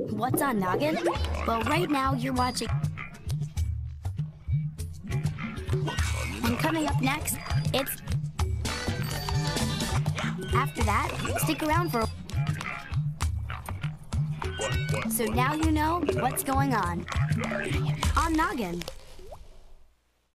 What's on Noggin? Well, right now you're watching. And coming up next, it's... After that, stick around for... So now you know what's going on Noggin.